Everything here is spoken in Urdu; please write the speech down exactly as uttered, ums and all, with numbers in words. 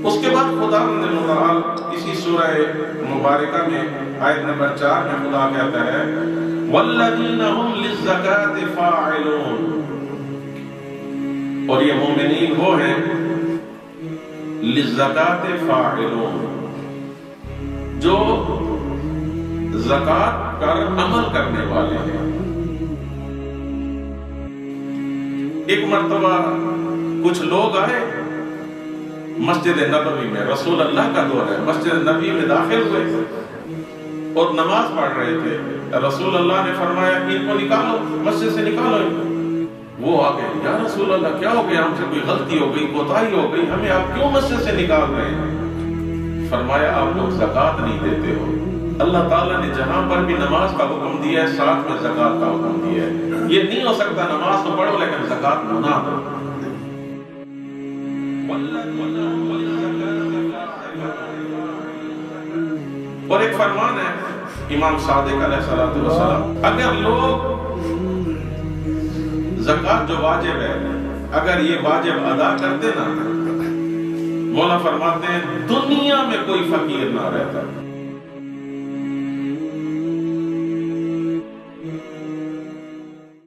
اس کے بعد خدا متعال اسی سورہ مبارکہ میں آیت نمبر چار میں خدا کہتا ہے وَالَّذِينَ هُمْ لِلزَّكَاةِ فَاعِلُونَ، اور یہ مومنین وہ ہیں لِلزَّكَاةِ فَاعِلُونَ جو زکوٰۃ پر عمل کرنے والے ہیں۔ ایک مرتبہ کچھ لوگ آئے مسجد نبوی میں، رسول اللہ کا دور ہے، مسجد نبوی میں داخل ہوئے اور نماز پڑھ رہے تھے۔ رسول اللہ نے فرمایا ان کو نکالو، مسجد سے نکالو ان کو۔ وہ آ گئے، یا رسول اللہ کیا ہو گیا، ہم سے کوئی غلطی ہو گئی، کوتاہی ہو گئی، ہمیں آپ کیوں مسجد سے نکال رہے ہیں؟ فرمایا آپ لوگ زکوٰۃ نہیں دیتے ہو۔ اللہ تعالیٰ نے جہاں پر بھی نماز کا حکم دیا ہے ساتھ میں زکوٰۃ کا حکم دیا ہے۔ یہ نہیں ہو سکتا نماز تو پڑھو لیکن زکوٰۃ نہ دو۔ اور ایک فرمان ہے امام صادق علیہ السلام، اگر لوگ زکوٰۃ جو واجب ہے اگر یہ واجب ادا کرتے نا، مولا فرماتے ہیں دنیا میں کوئی فقیر نہ رہتا۔